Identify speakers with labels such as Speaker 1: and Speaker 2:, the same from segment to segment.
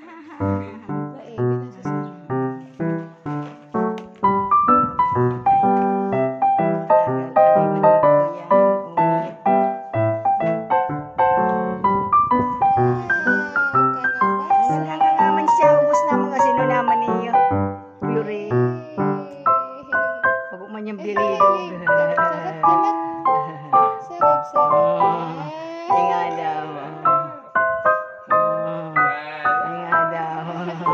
Speaker 1: Pureé. Huwag man yung bilidog.
Speaker 2: Sarap, sarap.
Speaker 1: Ay nga daw. Ay nga daw.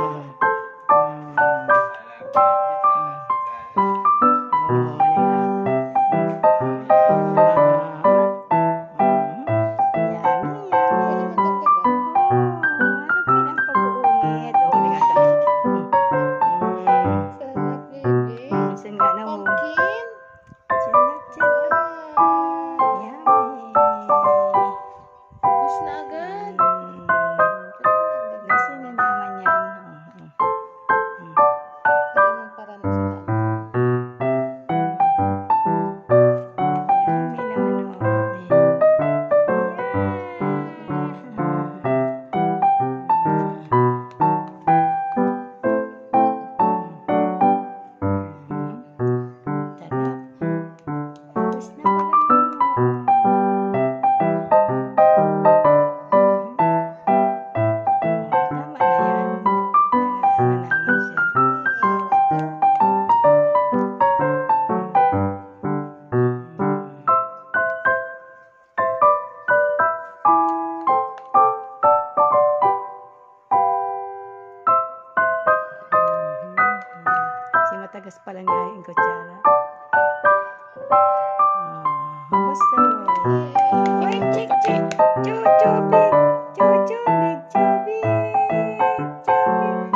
Speaker 1: Matagas pala niya yung kutsara. Gusto. Uy, chik, chik. Chuchubig. Chuchubig. Chubig. Chubig.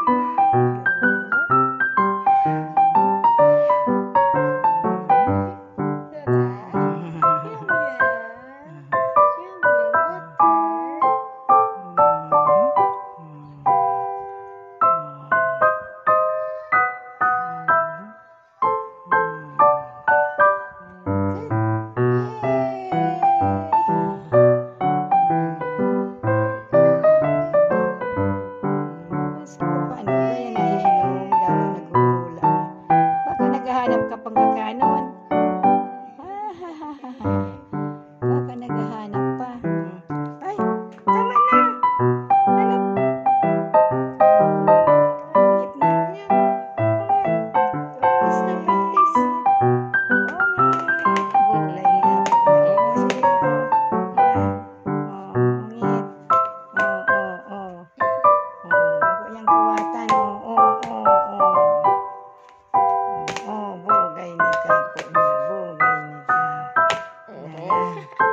Speaker 1: Kapag kakanon. Baka naghahanap pa. Ay, tama na. Ano? Gitna niya. Practice na practice. Gulay niya. Sige. Ungit. Ako yung kawatan. Bugay ni ka po. Bugay ni ka.